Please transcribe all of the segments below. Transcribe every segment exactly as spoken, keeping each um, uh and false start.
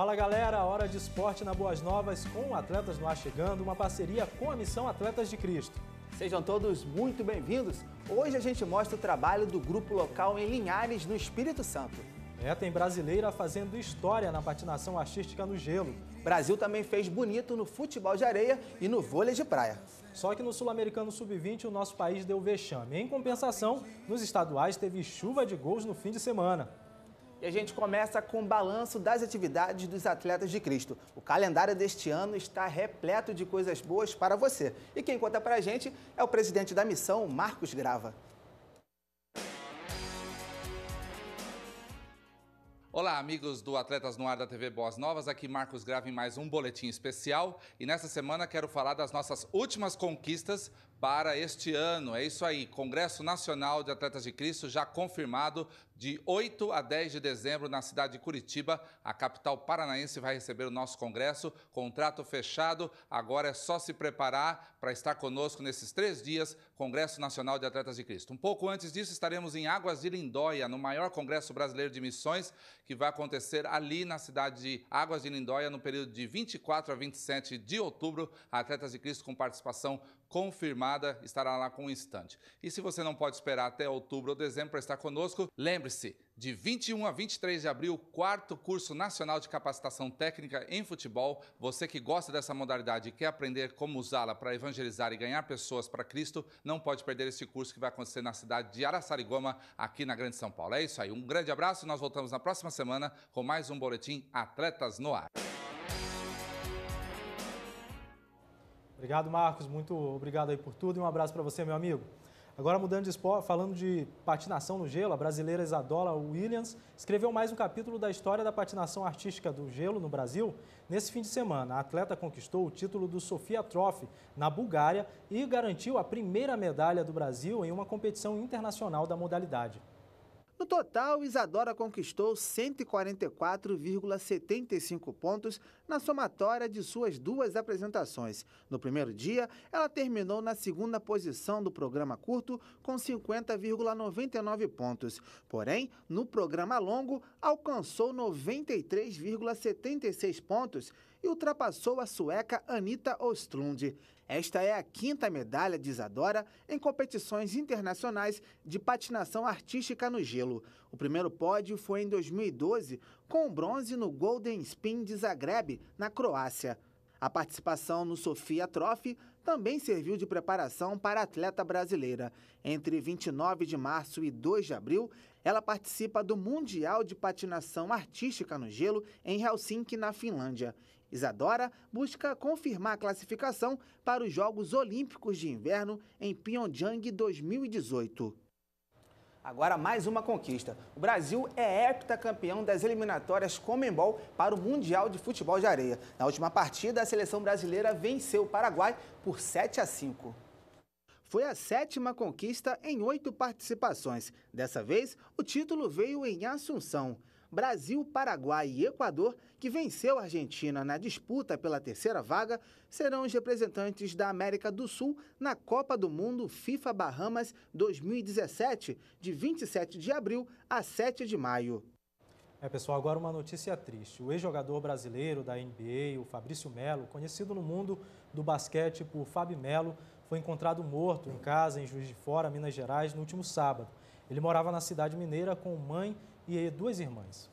Fala galera, hora de esporte na Boas Novas com o Atletas no Ar chegando, uma parceria com a Missão Atletas de Cristo. Sejam todos muito bem-vindos. Hoje a gente mostra o trabalho do grupo local em Linhares, no Espírito Santo. É, tem brasileira fazendo história na patinação artística no gelo. Brasil também fez bonito no futebol de areia e no vôlei de praia. Só que no Sul-Americano sub vinte o nosso país deu vexame. Em compensação, nos estaduais teve chuva de gols no fim de semana. E a gente começa com o balanço das atividades dos Atletas de Cristo. O calendário deste ano está repleto de coisas boas para você. E quem conta para a gente é o presidente da missão, Marcos Grava. Olá, amigos do Atletas no Ar da T V Boas Novas, aqui Marcos Grava em mais um boletim especial. E nessa semana quero falar das nossas últimas conquistas para este ano. É isso aí, Congresso Nacional de Atletas de Cristo já confirmado de oito a dez de dezembro na cidade de Curitiba. A capital paranaense vai receber o nosso congresso, contrato fechado. Agora é só se preparar para estar conosco nesses três dias, Congresso Nacional de Atletas de Cristo. Um pouco antes disso, estaremos em Águas de Lindóia, no maior congresso brasileiro de missões, que vai acontecer ali na cidade de Águas de Lindóia no período de vinte e quatro a vinte e sete de outubro. Atletas de Cristo com participação confirmada estará lá com um instante. E se você não pode esperar até outubro ou dezembro para estar conosco, lembre-se, de vinte e um a vinte e três de abril, quarto curso nacional de capacitação técnica em futebol. Você que gosta dessa modalidade e quer aprender como usá-la para evangelizar e ganhar pessoas para Cristo, não pode perder esse curso que vai acontecer na cidade de Araçariguama, aqui na Grande São Paulo. É isso aí, um grande abraço e nós voltamos na próxima semana com mais um boletim Atletas no Ar. Obrigado, Marcos. Muito obrigado aí por tudo e um abraço para você, meu amigo. Agora, mudando de esporte, falando de patinação no gelo, a brasileira Isadora Williams escreveu mais um capítulo da história da patinação artística do gelo no Brasil. Nesse fim de semana, a atleta conquistou o título do Sofia Trophy na Bulgária e garantiu a primeira medalha do Brasil em uma competição internacional da modalidade. No total, Isadora conquistou cento e quarenta e quatro vírgula setenta e cinco pontos na somatória de suas duas apresentações. No primeiro dia, ela terminou na segunda posição do programa curto com cinquenta vírgula noventa e nove pontos. Porém, no programa longo, alcançou noventa e três vírgula setenta e seis pontos e ultrapassou a sueca Anita Östlund. Esta é a quinta medalha de Isadora em competições internacionais de patinação artística no gelo. O primeiro pódio foi em dois mil e doze, com o bronze no Golden Spin de Zagreb, na Croácia. A participação no Sofia Trophy também serviu de preparação para a atleta brasileira. Entre vinte e nove de março e dois de abril, ela participa do Mundial de Patinação Artística no Gelo em Helsinki, na Finlândia. Isadora busca confirmar a classificação para os Jogos Olímpicos de Inverno em Pyeongchang dois mil e dezoito. Agora mais uma conquista. O Brasil é heptacampeão das eliminatórias Conmebol para o Mundial de Futebol de Areia. Na última partida, a seleção brasileira venceu o Paraguai por sete a cinco. Foi a sétima conquista em oito participações. Dessa vez, o título veio em Assunção. Brasil, Paraguai e Equador, que venceu a Argentina na disputa pela terceira vaga, serão os representantes da América do Sul na Copa do Mundo FIFA Bahamas dois mil e dezessete, de vinte e sete de abril a sete de maio. É, pessoal, agora uma notícia triste. O ex-jogador brasileiro da N B A, o Fabrício Melo, conhecido no mundo do basquete por Fábio Melo, foi encontrado morto em casa em Juiz de Fora, Minas Gerais, no último sábado. Ele morava na cidade mineira com mãe e duas irmãs.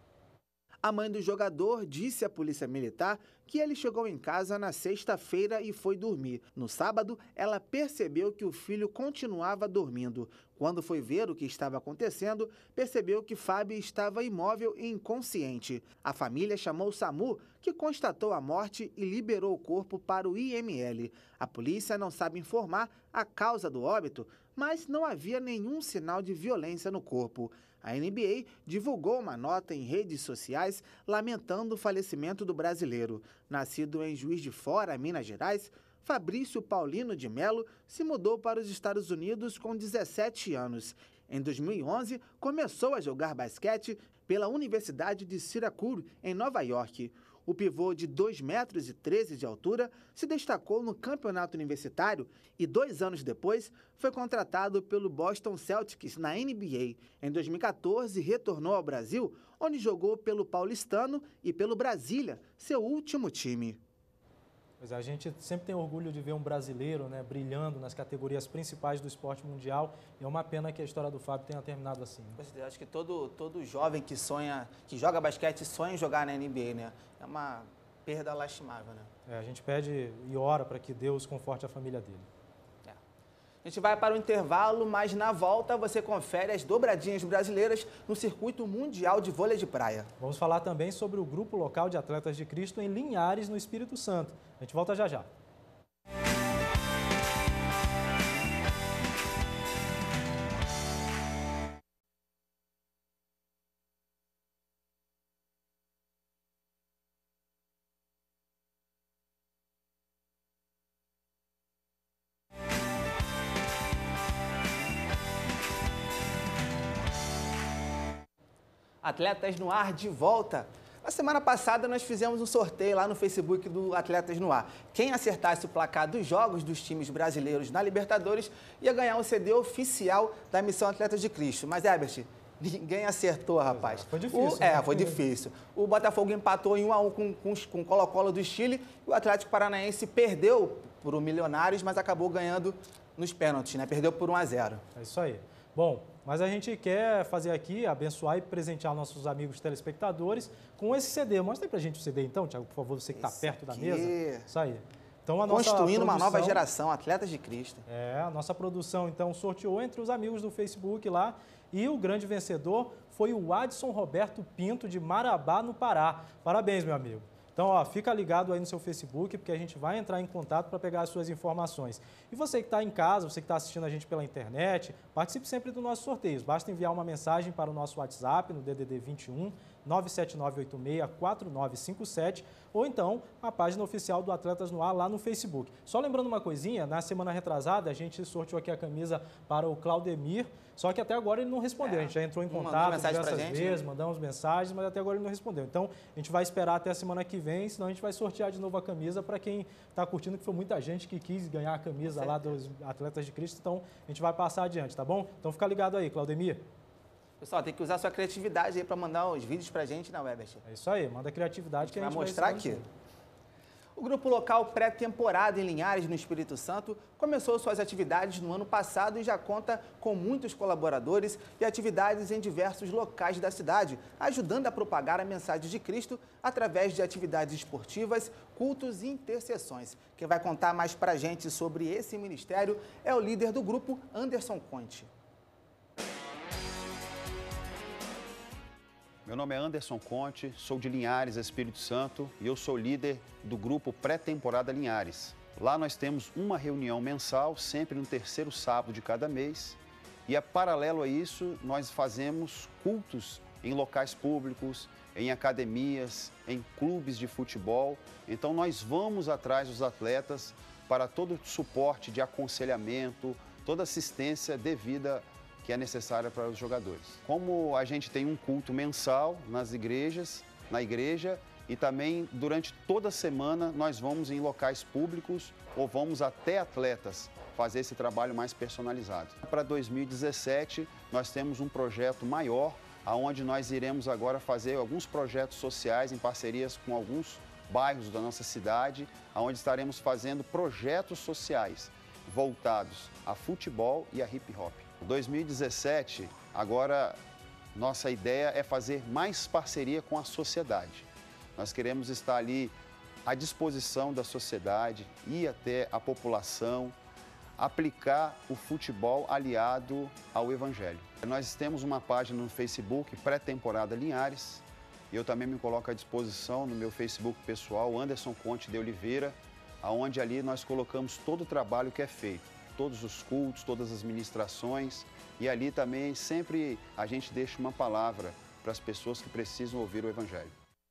A mãe do jogador disse à polícia militar que ele chegou em casa na sexta-feira e foi dormir. No sábado, ela percebeu que o filho continuava dormindo. Quando foi ver o que estava acontecendo, percebeu que Fábio estava imóvel e inconsciente. A família chamou o SAMU, que constatou a morte e liberou o corpo para o I M L. A polícia não sabe informar a causa do óbito, mas não havia nenhum sinal de violência no corpo. A N B A divulgou uma nota em redes sociais lamentando o falecimento do brasileiro. Nascido em Juiz de Fora, Minas Gerais, Fabrício Paulino de Melo se mudou para os Estados Unidos com dezessete anos. Em dois mil e onze, começou a jogar basquete pela Universidade de Syracuse, em Nova York. O pivô de dois metros e treze de altura se destacou no campeonato universitário e, dois anos depois, foi contratado pelo Boston Celtics na N B A. Em dois mil e quatorze, retornou ao Brasil, onde jogou pelo Paulistano e pelo Brasília, seu último time. Pois é, a gente sempre tem orgulho de ver um brasileiro, né, brilhando nas categorias principais do esporte mundial. E é uma pena que a história do Fábio tenha terminado assim. Né? Eu acho que todo, todo jovem que sonha, que joga basquete, sonha em jogar na N B A, né? É uma perda lastimável, né? É, a gente pede e ora para que Deus conforte a família dele. É. A gente vai para o intervalo, mas na volta você confere as dobradinhas brasileiras no circuito mundial de vôlei de praia. Vamos falar também sobre o grupo local de Atletas de Cristo em Linhares, no Espírito Santo. A gente volta já já. Atletas no Ar de volta. Na semana passada nós fizemos um sorteio lá no Facebook do Atletas no Ar. Quem acertasse o placar dos jogos dos times brasileiros na Libertadores ia ganhar um C D oficial da Missão Atletas de Cristo. Mas, Herbert, ninguém acertou, rapaz. Foi difícil. O, é, né? foi difícil. O Botafogo empatou em um a um com, com, com o Colo-Colo do Chile. E o Atlético Paranaense perdeu por um Milionários, mas acabou ganhando nos pênaltis, né? Perdeu por um a zero. É isso aí. Bom, mas a gente quer fazer aqui, abençoar e presentear nossos amigos telespectadores com esse C D. Mostra aí pra gente o C D então, Thiago, por favor, você que está perto da mesa. Isso aí. Então, a nossa Construindo produção, uma nova geração, Atletas de Cristo. É, a nossa produção, então, sorteou entre os amigos do Facebook lá e o grande vencedor foi o Adson Roberto Pinto, de Marabá, no Pará. Parabéns, meu amigo. Então, ó, fica ligado aí no seu Facebook, porque a gente vai entrar em contato para pegar as suas informações. E você que está em casa, você que está assistindo a gente pela internet, participe sempre dos nossos sorteios. Basta enviar uma mensagem para o nosso WhatsApp no D D D vinte e um, nove sete nove oito seis, quatro nove cinco sete, ou então a página oficial do Atletas no Ar lá no Facebook. Só lembrando uma coisinha, na semana retrasada a gente sorteou aqui a camisa para o Claudemir, só que até agora ele não respondeu. É, a gente já entrou em contato diversas gente, vezes, né? mandamos mensagens, mas até agora ele não respondeu. Então, a gente vai esperar até a semana que vem, senão a gente vai sortear de novo a camisa para quem está curtindo, que foi muita gente que quis ganhar a camisa lá dos Atletas de Cristo. Então, a gente vai passar adiante, tá bom? Então, fica ligado aí, Claudemir. Pessoal, tem que usar sua criatividade aí para mandar os vídeos pra gente na Webert. É isso aí, manda criatividade que a gente vai mostrar aqui. O grupo local pré-temporada em Linhares, no Espírito Santo, começou suas atividades no ano passado e já conta com muitos colaboradores e atividades em diversos locais da cidade, ajudando a propagar a mensagem de Cristo através de atividades esportivas, cultos e intercessões. Quem vai contar mais pra gente sobre esse ministério é o líder do grupo, Anderson Conte. Meu nome é Anderson Conte, sou de Linhares, Espírito Santo, e eu sou líder do grupo Pré-Temporada Linhares. Lá nós temos uma reunião mensal, sempre no terceiro sábado de cada mês, e a paralelo a isso, nós fazemos cultos em locais públicos, em academias, em clubes de futebol. Então nós vamos atrás dos atletas para todo o suporte de aconselhamento, toda assistência devida que é necessária para os jogadores. Como a gente tem um culto mensal nas igrejas, na igreja, e também durante toda a semana nós vamos em locais públicos ou vamos até atletas fazer esse trabalho mais personalizado. Para dois mil e dezessete, nós temos um projeto maior, onde nós iremos agora fazer alguns projetos sociais em parcerias com alguns bairros da nossa cidade, onde estaremos fazendo projetos sociais voltados a futebol e a hip hop. dois mil e dezessete, agora, nossa ideia é fazer mais parceria com a sociedade. Nós queremos estar ali à disposição da sociedade, ir até a população, aplicar o futebol aliado ao Evangelho. Nós temos uma página no Facebook, Pré-Temporada Linhares, e eu também me coloco à disposição no meu Facebook pessoal, Anderson Conte de Oliveira, onde ali nós colocamos todo o trabalho que é feito. Todos os cultos, todas as ministrações, e ali também sempre a gente deixa uma palavra para as pessoas que precisam ouvir o Evangelho.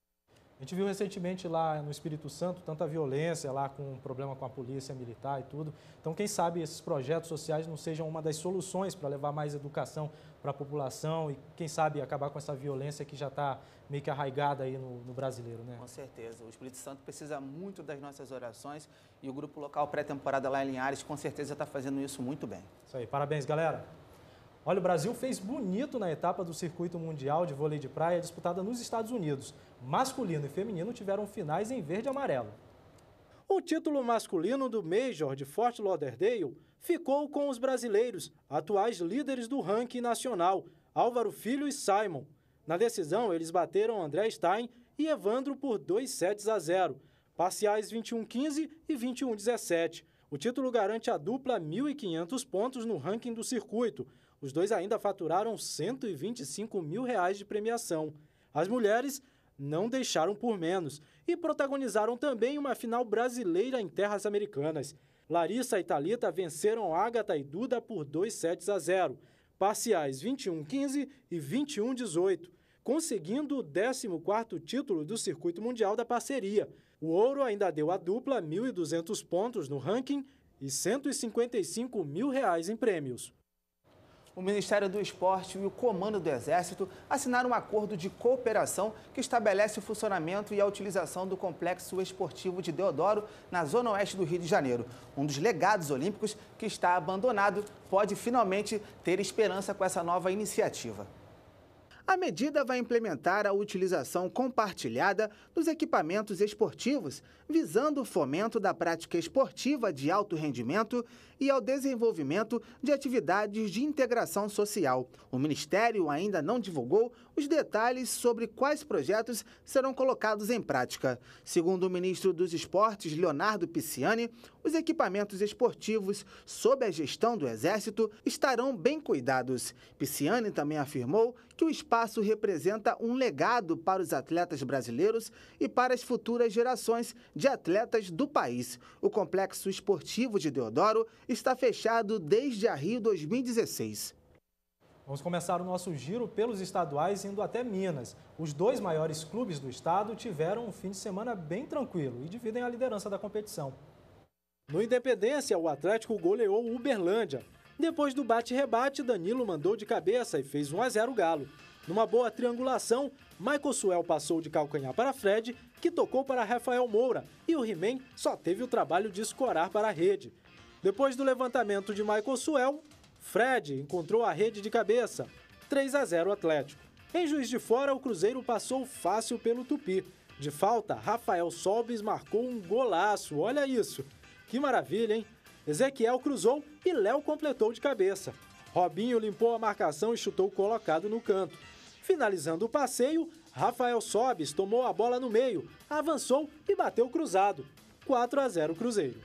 A gente viu recentemente lá no Espírito Santo tanta violência lá com um problema com a polícia militar e tudo. Então, quem sabe esses projetos sociais não sejam uma das soluções para levar mais educação para a população e, quem sabe, acabar com essa violência que já está meio que arraigada aí no, no brasileiro, né? Com certeza. O Espírito Santo precisa muito das nossas orações e o grupo local pré-temporada lá em Linhares com certeza está fazendo isso muito bem. Isso aí. Parabéns, galera. Olha, o Brasil fez bonito na etapa do Circuito Mundial de Vôlei de Praia disputada nos Estados Unidos. Masculino e feminino tiveram finais em verde e amarelo. O título masculino do Major de Fort Lauderdale ficou com os brasileiros, atuais líderes do ranking nacional, Álvaro Filho e Simon. Na decisão, eles bateram André Stein e Evandro por dois sets a zero, parciais vinte e um a quinze e vinte e um a dezessete. O título garante à dupla mil e quinhentos pontos no ranking do circuito. Os dois ainda faturaram cento e vinte e cinco mil reais de premiação. As mulheres não deixaram por menos e protagonizaram também uma final brasileira em terras americanas. Larissa e Thalita venceram Ágata e Duda por dois sets a zero, parciais vinte e um a quinze e vinte e um a dezoito, conseguindo o décimo quarto título do Circuito Mundial da Parceria. O ouro ainda deu à dupla mil e duzentos pontos no ranking e cento e cinquenta e cinco mil reais em prêmios. O Ministério do Esporte e o Comando do Exército assinaram um acordo de cooperação que estabelece o funcionamento e a utilização do Complexo Esportivo de Deodoro, na zona oeste do Rio de Janeiro. Um dos legados olímpicos que está abandonado pode finalmente ter esperança com essa nova iniciativa. A medida vai implementar a utilização compartilhada dos equipamentos esportivos, visando o fomento da prática esportiva de alto rendimento e ao desenvolvimento de atividades de integração social. O Ministério ainda não divulgou os detalhes sobre quais projetos serão colocados em prática. Segundo o ministro dos Esportes, Leonardo Pisciani, os equipamentos esportivos, sob a gestão do Exército, estarão bem cuidados. Pisciani também afirmou que o espaço representa um legado para os atletas brasileiros e para as futuras gerações de atletas do país. O Complexo Esportivo de Deodoro está fechado desde a Rio dois mil e dezesseis. Vamos começar o nosso giro pelos estaduais, indo até Minas. Os dois maiores clubes do estado tiveram um fim de semana bem tranquilo e dividem a liderança da competição. No Independência, o Atlético goleou o Uberlândia. Depois do bate-rebate, Danilo mandou de cabeça e fez um a zero o Galo. Numa boa triangulação, Michael Suel passou de calcanhar para Fred, que tocou para Rafael Moura, e o He-Man só teve o trabalho de escorar para a rede. Depois do levantamento de Michael Suel, Fred encontrou a rede de cabeça, três a zero Atlético. Em Juiz de Fora, o Cruzeiro passou fácil pelo Tupi. De falta, Rafael Sobis marcou um golaço, olha isso. Que maravilha, hein? Ezequiel cruzou e Léo completou de cabeça. Robinho limpou a marcação e chutou colocado no canto. Finalizando o passeio, Rafael Sobis tomou a bola no meio, avançou e bateu cruzado. quatro a zero Cruzeiro.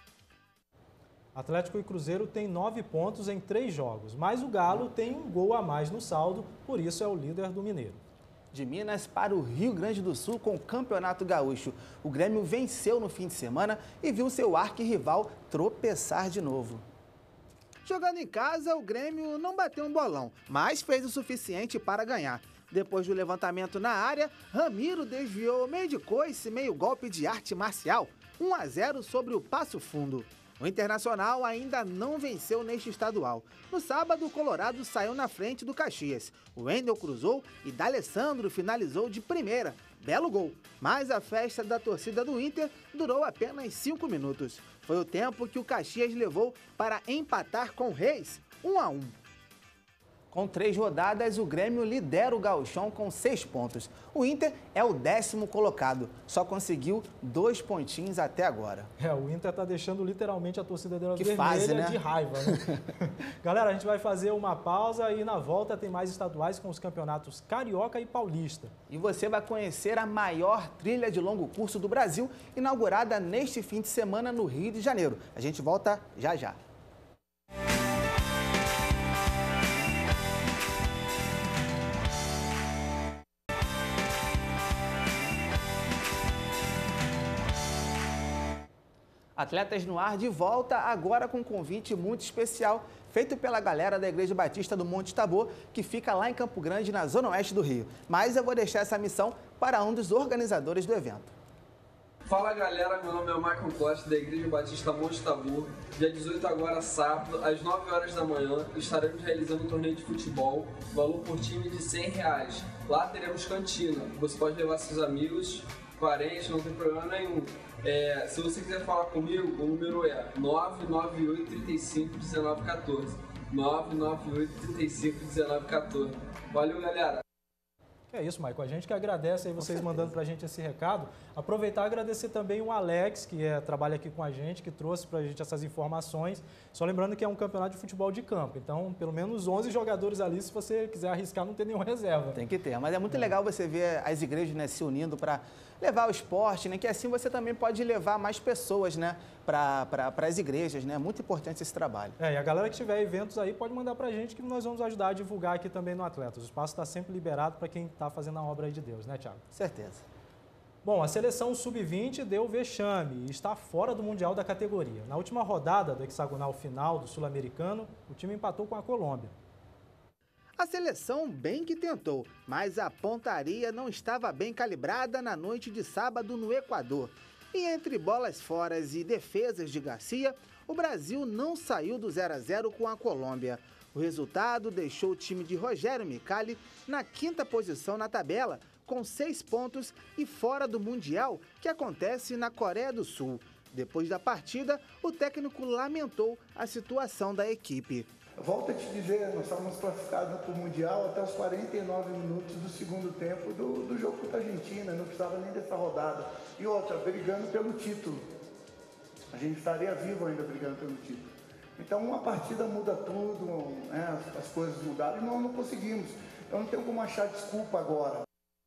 Atlético e Cruzeiro têm nove pontos em três jogos, mas o Galo tem um gol a mais no saldo, por isso é o líder do Mineiro. De Minas para o Rio Grande do Sul com o Campeonato Gaúcho. O Grêmio venceu no fim de semana e viu seu arquirrival tropeçar de novo. Jogando em casa, o Grêmio não bateu um bolão, mas fez o suficiente para ganhar. Depois do levantamento na área, Ramiro desviou meio de coice, meio golpe de arte marcial. um a zero sobre o Passo Fundo. O Internacional ainda não venceu neste estadual. No sábado, o Colorado saiu na frente do Caxias. O Wendel cruzou e D'Alessandro finalizou de primeira. Belo gol, mas a festa da torcida do Inter durou apenas cinco minutos. Foi o tempo que o Caxias levou para empatar com o Reis, um a um. Com três rodadas, o Grêmio lidera o Gauchão com seis pontos. O Inter é o décimo colocado, só conseguiu dois pontinhos até agora. É, o Inter está deixando literalmente a torcida dela que vermelha fase, né? de raiva, né? Galera, a gente vai fazer uma pausa e na volta tem mais estaduais com os campeonatos Carioca e Paulista. E você vai conhecer a maior trilha de longo curso do Brasil, inaugurada neste fim de semana no Rio de Janeiro. A gente volta já já. Atletas no Ar de volta, agora com um convite muito especial, feito pela galera da Igreja Batista do Monte Tabor, que fica lá em Campo Grande, na zona oeste do Rio. Mas eu vou deixar essa missão para um dos organizadores do evento. Fala galera, meu nome é Michael Costa, da Igreja Batista Monte Tabor. Dia dezoito agora, sábado, às nove horas da manhã, estaremos realizando um torneio de futebol, valor por time de cem reais. Lá teremos cantina, você pode levar seus amigos, parentes, não tem problema nenhum. É, se você quiser falar comigo, o número é nove nove oito, três cinco, um nove um quatro. nove nove oito, três cinco, um nove um quatro. Valeu, galera! É isso, Maicon. A gente que agradece aí vocês mandando para a gente esse recado. Aproveitar e agradecer também o Alex, que é, trabalha aqui com a gente, que trouxe para a gente essas informações. Só lembrando que é um campeonato de futebol de campo. Então, pelo menos onze jogadores ali, se você quiser arriscar, não tem nenhuma reserva. Tem que ter. Mas é muito é. legal você ver as igrejas, né, se unindo para levar o esporte, né? Que assim você também pode levar mais pessoas, né, para pra, as igrejas, né? Muito importante esse trabalho. É, e a galera que tiver eventos aí pode mandar para a gente que nós vamos ajudar a divulgar aqui também no Atletas. O espaço está sempre liberado para quem está fazendo a obra aí de Deus, né, Thiago? Certeza. Bom, a seleção sub vinte deu vexame e está fora do Mundial da categoria. Na última rodada do hexagonal final do Sul-Americano, o time empatou com a Colômbia. A seleção bem que tentou, mas a pontaria não estava bem calibrada na noite de sábado no Equador. E entre bolas fora e defesas de Garcia, o Brasil não saiu do zero a zero com a Colômbia. O resultado deixou o time de Rogério Micali na quinta posição na tabela, com seis pontos e fora do Mundial, que acontece na Coreia do Sul. Depois da partida, o técnico lamentou a situação da equipe. Volto a te dizer, nós estávamos classificados para o Mundial até os quarenta e nove minutos do segundo tempo do, do jogo contra a Argentina, não precisava nem dessa rodada. E outra, brigando pelo título. A gente estaria vivo ainda brigando pelo título. Então uma partida muda tudo, né? as, as coisas mudaram e nós não conseguimos. Eu não tenho como achar desculpa agora.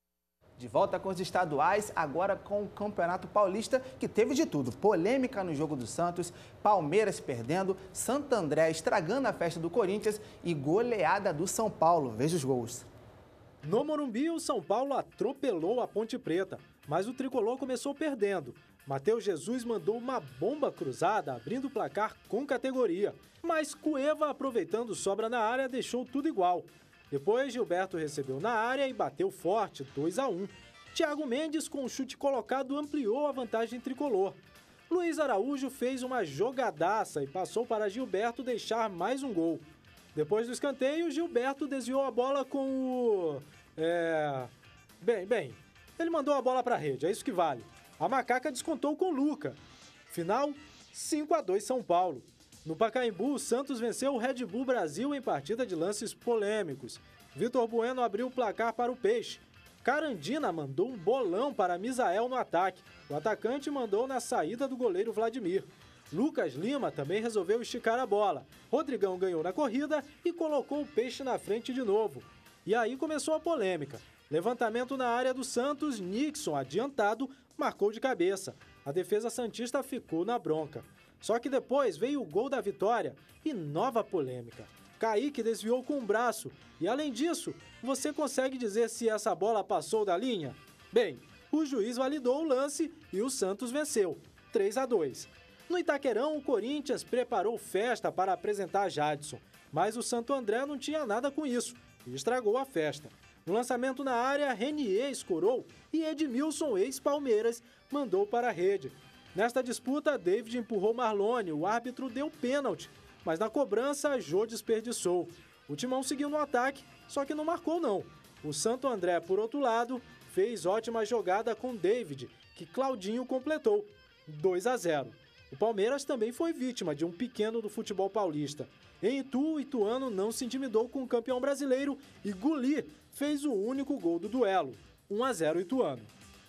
De volta com os estaduais, agora com o Campeonato Paulista, que teve de tudo. Polêmica no jogo do Santos, Palmeiras perdendo, Santo André estragando a festa do Corinthians e goleada do São Paulo. Veja os gols. No Morumbi, o São Paulo atropelou a Ponte Preta, mas o tricolor começou perdendo. Matheus Jesus mandou uma bomba cruzada, abrindo o placar com categoria. Mas Cueva, aproveitando sobra na área, deixou tudo igual. Depois, Gilberto recebeu na área e bateu forte, dois a um. Thiago Mendes, com um chute colocado, ampliou a vantagem tricolor. Luiz Araújo fez uma jogadaça e passou para Gilberto deixar mais um gol. Depois do escanteio, Gilberto desviou a bola com o... É... Bem, bem, ele mandou a bola para a rede, é isso que vale. A Macaca descontou com Luca. Final, cinco a dois São Paulo. No Pacaembu, o Santos venceu o Red Bull Brasil em partida de lances polêmicos. Vitor Bueno abriu o placar para o Peixe. Carandina mandou um bolão para Misael no ataque. O atacante mandou na saída do goleiro Vladimir. Lucas Lima também resolveu esticar a bola. Rodrigão ganhou na corrida e colocou o Peixe na frente de novo. E aí começou a polêmica. Levantamento na área do Santos, Nixon, adiantado, marcou de cabeça. A defesa santista ficou na bronca. Só que depois veio o gol da vitória e nova polêmica. Kaique desviou com o braço e, além disso, você consegue dizer se essa bola passou da linha? Bem, o juiz validou o lance e o Santos venceu, três a dois. No Itaquerão, o Corinthians preparou festa para apresentar Jadson, mas o Santo André não tinha nada com isso e estragou a festa. No lançamento na área, Renier escorou e Edmilson, ex-Palmeiras, mandou para a rede. Nesta disputa, David empurrou Marlone, o árbitro deu pênalti, mas na cobrança, Jô desperdiçou. O Timão seguiu no ataque, só que não marcou não. O Santo André, por outro lado, fez ótima jogada com David, que Claudinho completou, dois a zero. O Palmeiras também foi vítima de um pequeno do futebol paulista. Em Itu, o ituano não se intimidou com o campeão brasileiro e Guli fez o único gol do duelo, um a zero Ituano.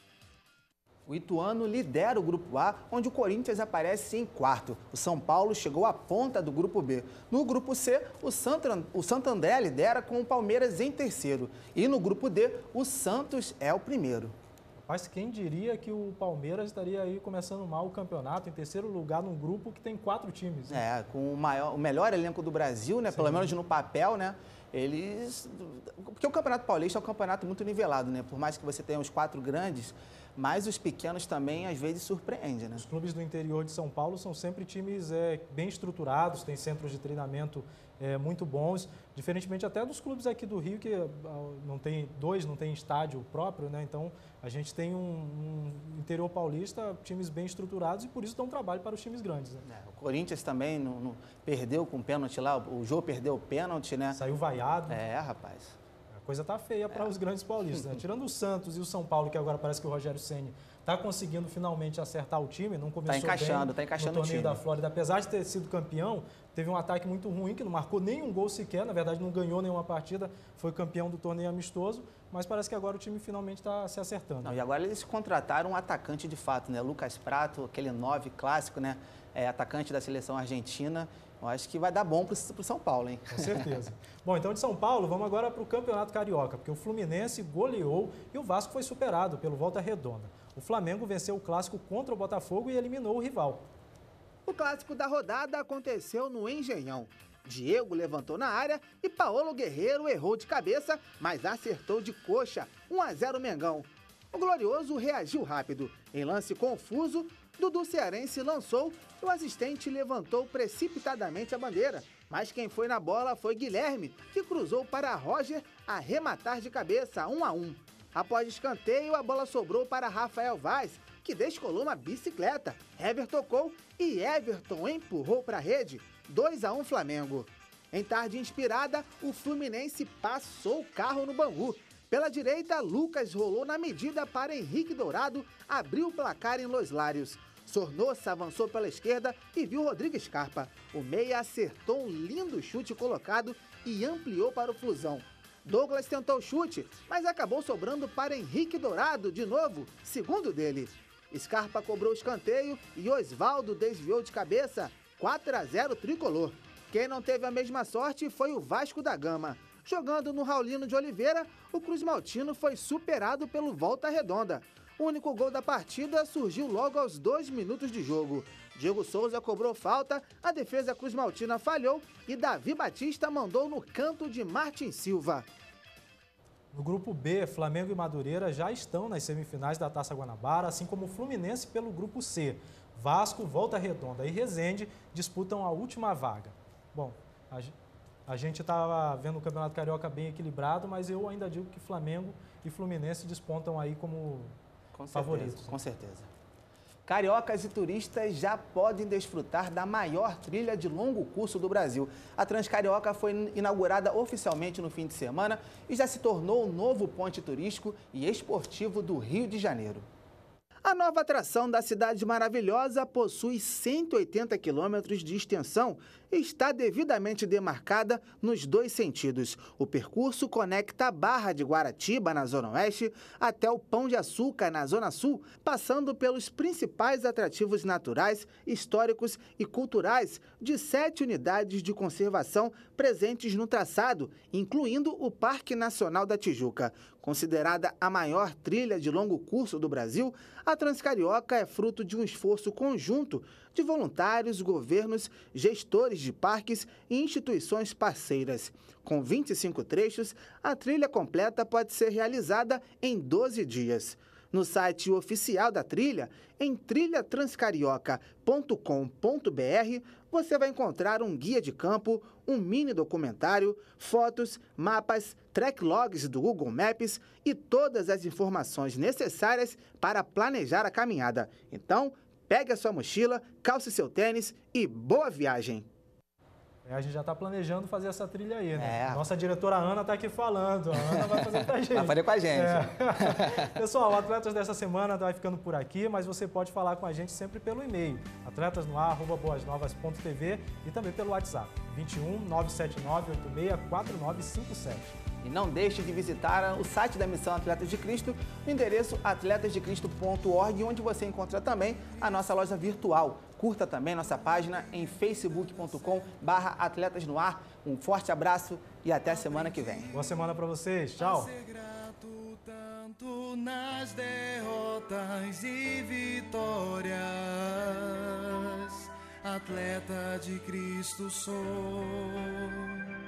O Ituano lidera o Grupo A, onde o Corinthians aparece em quarto. O São Paulo chegou à ponta do Grupo B. No Grupo C, o Santo, o Santo André lidera com o Palmeiras em terceiro. E no Grupo D, o Santos é o primeiro. Mas quem diria que o Palmeiras estaria aí começando mal o campeonato, em terceiro lugar num grupo que tem quatro times. Né? É, com o, maior, o melhor elenco do Brasil, né? Pelo menos no papel, né? Eles... Porque o Campeonato Paulista é um campeonato muito nivelado, né? Por mais que você tenha os quatro grandes, mas os pequenos também, às vezes, surpreendem, né? Os clubes do interior de São Paulo são sempre times é, bem estruturados, têm centros de treinamento é, muito bons, diferentemente até dos clubes aqui do Rio, que não tem dois, não tem estádio próprio, né? Então, a gente tem um, um interior paulista, times bem estruturados e por isso dão trabalho para os times grandes. Né? É, o Corinthians também não, não perdeu com o pênalti lá, o Jô perdeu o pênalti, né? Saiu vaiado. É, rapaz. A coisa tá feia para é. os grandes paulistas. Né? Tirando o Santos e o São Paulo, que agora parece que o Rogério Ceni está conseguindo finalmente acertar o time, não começou tá encaixando, bem tá encaixando no torneio o time. da Flórida. Apesar de ter sido campeão, teve um ataque muito ruim, que não marcou nenhum gol sequer, na verdade não ganhou nenhuma partida, foi campeão do torneio amistoso, mas parece que agora o time finalmente está se acertando. Não, e agora eles contrataram um atacante de fato, né? Lucas Prato, aquele nove clássico, né? É, atacante da seleção argentina. Eu acho que vai dar bom para o São Paulo, hein? Com certeza. Bom, então de São Paulo, vamos agora para o Campeonato Carioca, porque o Fluminense goleou e o Vasco foi superado pelo Volta Redonda. O Flamengo venceu o clássico contra o Botafogo e eliminou o rival. O clássico da rodada aconteceu no Engenhão. Diego levantou na área e Paolo Guerreiro errou de cabeça, mas acertou de coxa. um a zero Mengão. O Glorioso reagiu rápido. Em lance confuso, Dudu Cearense lançou e o assistente levantou precipitadamente a bandeira. Mas quem foi na bola foi Guilherme, que cruzou para Roger arrematar de cabeça, um a um. Após escanteio, a bola sobrou para Rafael Vaz, que descolou uma bicicleta. Hever tocou e Everton empurrou para a rede, dois a um Flamengo. Em tarde inspirada, o Fluminense passou o carro no Bangu. Pela direita, Lucas rolou na medida para Henrique Dourado abrir o placar em Los Lários. Sornosa avançou pela esquerda e viu Rodrigo Scarpa. O meia acertou um lindo chute colocado e ampliou para o Flusão. Douglas tentou o chute, mas acabou sobrando para Henrique Dourado, de novo, segundo dele. Scarpa cobrou o escanteio e Osvaldo desviou de cabeça, quatro a zero tricolor. Quem não teve a mesma sorte foi o Vasco da Gama. Jogando no Raulino de Oliveira, o Cruz Maltino foi superado pelo Volta Redonda. O único gol da partida surgiu logo aos dois minutos de jogo. Diego Souza cobrou falta, a defesa Cruz Maltina falhou e Davi Batista mandou no canto de Martin Silva. No grupo B, Flamengo e Madureira já estão nas semifinais da Taça Guanabara, assim como o Fluminense pelo grupo C. Vasco, Volta Redonda e Resende disputam a última vaga. Bom, a, a gente estava vendo o Campeonato Carioca bem equilibrado, mas eu ainda digo que Flamengo e Fluminense despontam aí como com certeza, favoritos. Com certeza. Cariocas e turistas já podem desfrutar da maior trilha de longo curso do Brasil. A Transcarioca foi inaugurada oficialmente no fim de semana e já se tornou o novo ponte turístico e esportivo do Rio de Janeiro. A nova atração da Cidade Maravilhosa possui cento e oitenta quilômetros de extensão e está devidamente demarcada nos dois sentidos. O percurso conecta a Barra de Guaratiba, na Zona Oeste, até o Pão de Açúcar, na Zona Sul, passando pelos principais atrativos naturais, históricos e culturais de sete unidades de conservação presentes no traçado, incluindo o Parque Nacional da Tijuca. Considerada a maior trilha de longo curso do Brasil, a Transcarioca é fruto de um esforço conjunto de voluntários, governos, gestores de parques e instituições parceiras. Com vinte e cinco trechos, a trilha completa pode ser realizada em doze dias. No site oficial da trilha, em trilha transcarioca ponto com ponto br, você vai encontrar um guia de campo, um mini documentário, fotos, mapas, tracklogs do Google Maps e todas as informações necessárias para planejar a caminhada. Então, pegue a sua mochila, calce seu tênis e boa viagem! É, a gente já está planejando fazer essa trilha aí, né? É. Nossa diretora Ana está aqui falando. A Ana vai fazer com a gente. Vai fazer com a gente. É. Pessoal, o Atletas dessa semana vai ficando por aqui, mas você pode falar com a gente sempre pelo e-mail, atletas no ar arroba boas novas ponto tv e também pelo WhatsApp, vinte e um, nove sete nove, oito seis quatro nove cinco sete. E não deixe de visitar o site da Missão Atletas de Cristo, no endereço atletas de cristo ponto org, onde você encontra também a nossa loja virtual. Curta também nossa página em facebook ponto com barra atletas no ar. Um forte abraço e até a semana que vem. Boa semana para vocês. Tchau. Tanto nas derrotas e vitórias, atleta de Cristo sou.